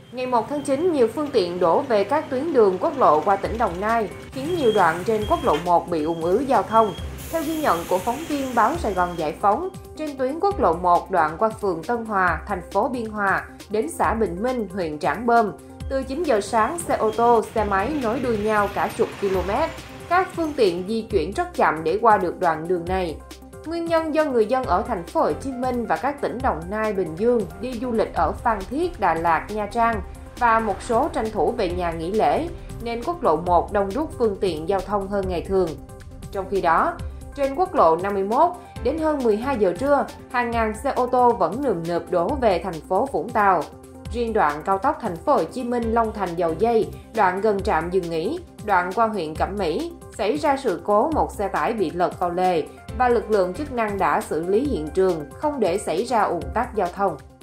Ngày 1 tháng 9, nhiều phương tiện đổ về các tuyến đường quốc lộ qua tỉnh Đồng Nai, khiến nhiều đoạn trên quốc lộ 1 bị ùn ứ giao thông. Theo ghi nhận của phóng viên báo Sài Gòn Giải phóng, trên tuyến quốc lộ 1 đoạn qua phường Tân Hòa, thành phố Biên Hòa đến xã Bình Minh, huyện Trảng Bom, từ 9 giờ sáng, xe ô tô, xe máy nối đuôi nhau cả chục km. Các phương tiện di chuyển rất chậm để qua được đoạn đường này. Nguyên nhân do người dân ở thành phố Hồ Chí Minh và các tỉnh Đồng Nai, Bình Dương đi du lịch ở Phan Thiết, Đà Lạt, Nha Trang và một số tranh thủ về nhà nghỉ lễ, nên quốc lộ 1 đông đúc phương tiện giao thông hơn ngày thường. Trong khi đó, trên quốc lộ 51, đến hơn 12 giờ trưa, hàng ngàn xe ô tô vẫn nườm nượp đổ về thành phố Vũng Tàu. Riêng đoạn cao tốc thành phố Hồ Chí Minh Long Thành Dầu Giây, đoạn gần trạm dừng nghỉ, đoạn qua huyện Cẩm Mỹ, xảy ra sự cố một xe tải bị lật vào lề và lực lượng chức năng đã xử lý hiện trường, không để xảy ra ùn tắc giao thông.